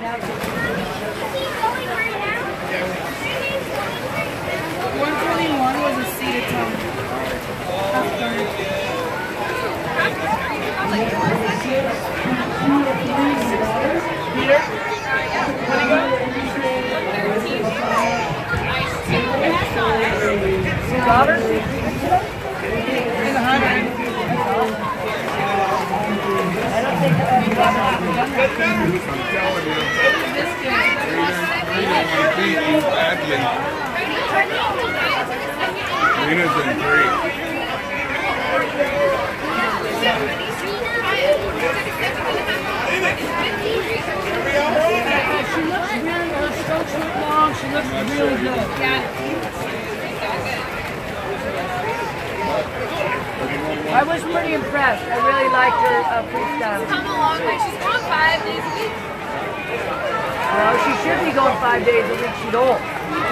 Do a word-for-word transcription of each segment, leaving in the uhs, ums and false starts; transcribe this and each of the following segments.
one twenty-one was a seated tongue. Peter? What do you got? Daughter? In the hundred. I don't think I've ever done that. Rena's in three. She looks really, her strokes look long, she looks really good. Yeah. I was pretty impressed. I really liked her uh, freestyle. She's come a long way. She's going five days a week. Well, she should be going five days a week. She's old.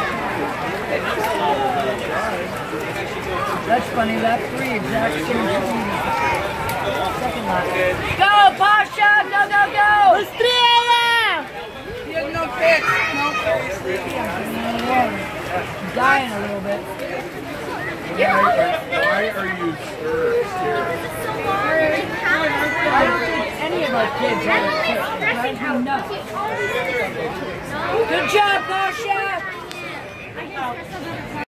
That's funny. Lap three, exact same speed. Second lap. Go, Pasha! Go, go, go! Estrella! He has no fix. No fix. He's dying a little bit. Why, why are you scared? I don't think any of our kids have a kick. It drives me nuts. Good job, Pasha!